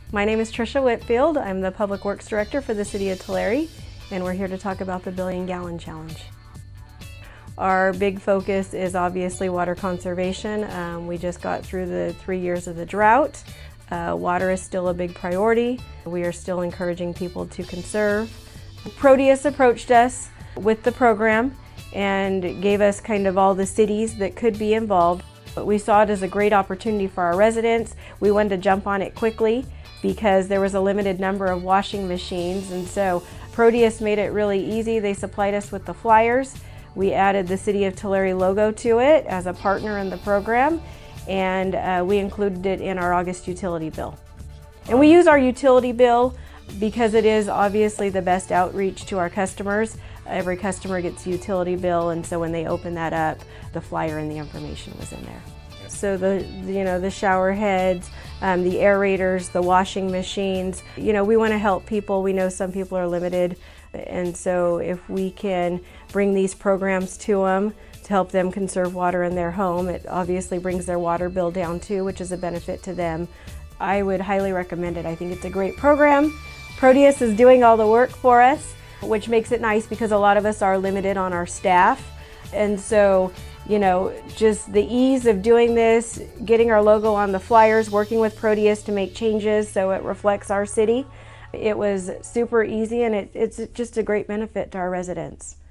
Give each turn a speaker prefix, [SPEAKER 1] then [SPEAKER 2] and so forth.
[SPEAKER 1] My name is Tricia Whitfield. I'm the Public Works Director for the City of Tulare, and we're here to talk about the Billion Gallon Challenge. Our big focus is obviously water conservation. We just got through the 3 years of the drought. Water is still a big priority. We are still encouraging people to conserve. Proteus approached us with the program and gave us kind of all the cities that could be involved. But we saw it as a great opportunity for our residents. We wanted to jump on it quickly because there was a limited number of washing machines, and so Proteus made it really easy. They supplied us with the flyers. We added the City of Tulare logo to it as a partner in the program, and we included it in our August utility bill. And we use our utility bill because it is obviously the best outreach to our customers. Every customer gets a utility bill, and so when they open that up, the flyer and the information was in there. So the shower heads, the aerators, the washing machines, we want to help people. We know some people are limited, and so if we can bring these programs to them to help them conserve water in their home, it obviously brings their water bill down too, which is a benefit to them. I would highly recommend it. I think it's a great program. Proteus is doing all the work for us, which makes it nice because a lot of us are limited on our staff. And so, just the ease of doing this, getting our logo on the flyers, working with Proteus to make changes so it reflects our city. It was super easy, and it's just a great benefit to our residents.